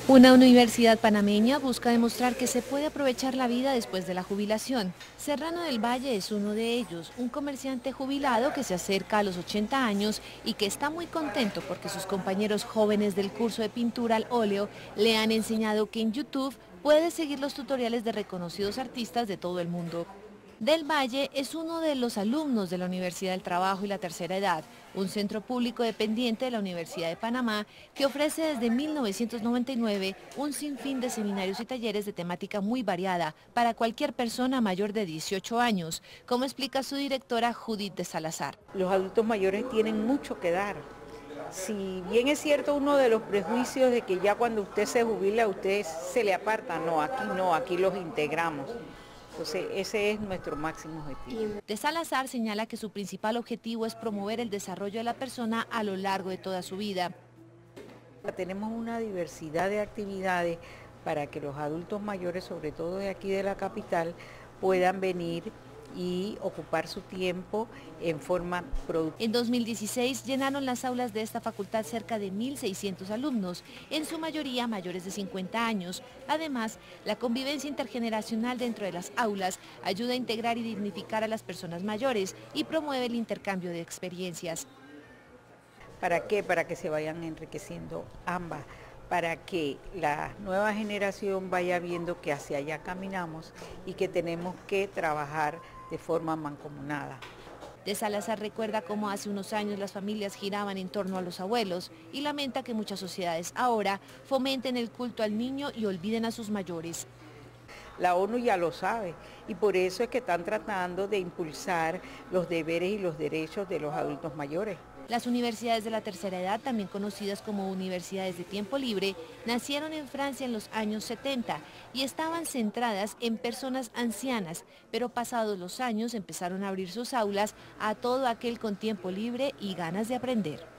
Una universidad panameña busca demostrar que se puede aprovechar la vida después de la jubilación. Serrano del Valle es uno de ellos, un comerciante jubilado que se acerca a los 80 años y que está muy contento porque sus compañeros jóvenes del curso de pintura al óleo le han enseñado que en YouTube puede seguir los tutoriales de reconocidos artistas de todo el mundo. Del Valle es uno de los alumnos de la Universidad del Trabajo y la Tercera Edad, un centro público dependiente de la Universidad de Panamá que ofrece desde 1999 un sinfín de seminarios y talleres de temática muy variada para cualquier persona mayor de 18 años, como explica su directora Judith de Salazar. Los adultos mayores tienen mucho que dar. Si bien es cierto uno de los prejuicios de que ya cuando usted se jubila, a usted se le aparta, no, aquí los integramos. Entonces ese es nuestro máximo objetivo. De Salazar señala que su principal objetivo es promover el desarrollo de la persona a lo largo de toda su vida. Tenemos una diversidad de actividades para que los adultos mayores, sobre todo de aquí de la capital, puedan venir y ocupar su tiempo en forma productiva. En 2016 llenaron las aulas de esta facultad cerca de 1.600 alumnos, en su mayoría mayores de 50 años. Además, la convivencia intergeneracional dentro de las aulas ayuda a integrar y dignificar a las personas mayores y promueve el intercambio de experiencias. ¿Para qué? Para que se vayan enriqueciendo ambas, para que la nueva generación vaya viendo que hacia allá caminamos y que tenemos que trabajar de forma mancomunada. De Salazar recuerda cómo hace unos años las familias giraban en torno a los abuelos y lamenta que muchas sociedades ahora fomenten el culto al niño y olviden a sus mayores. La ONU ya lo sabe y por eso es que están tratando de impulsar los deberes y los derechos de los adultos mayores. Las universidades de la tercera edad, también conocidas como universidades de tiempo libre, nacieron en Francia en los años 70 y estaban centradas en personas ancianas, pero pasados los años empezaron a abrir sus aulas a todo aquel con tiempo libre y ganas de aprender.